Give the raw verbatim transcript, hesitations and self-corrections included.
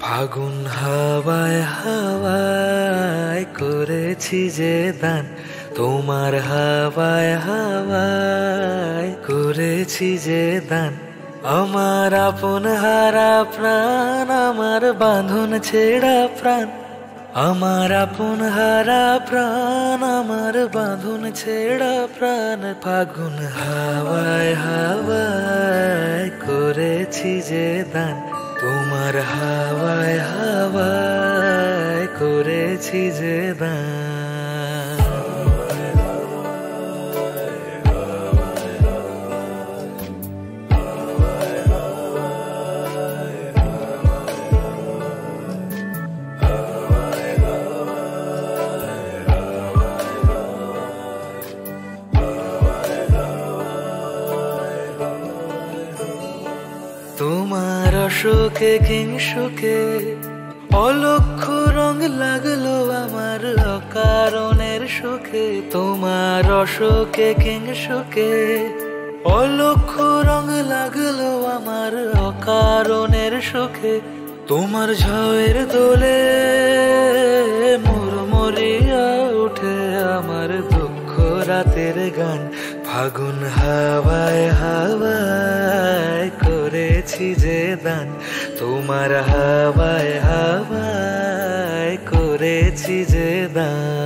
ফাগুন হাওয়ায় হাওয়ায় করেছি যে দান, তোমার হাওয়ায় হাওয়ায় করেছি যে দান। আমার আপন হারা প্রাণ, আমার বাঁধন ছেড়া প্রাণ, আমার আপন হারা প্রাণ, আমার বাঁধন ছেড়া প্রাণ। ফাগুন হাওয়ায় হাওয়ায় করেছি যে দান, তোমার হাওয়ায় হাওয়ায় করেছি যে দান। তোমার অশোকে কিংসুকে অলক্ষ রং লাগলো আমার অকারণের সুখে। তোমার অশোকে কিংসুকে অলক্ষ রং লাগলো আমার অকারণের সুখে। তোমার ঝড়ের দোলে মুড়মুড়িয়া উঠে আমার দুঃখ রাতের গান। ফাগুন হাওয়ায় হাওয়ায় করেছি যে দান, তোমার হাওয়ায় হাওয়ায় করেছি যে দান।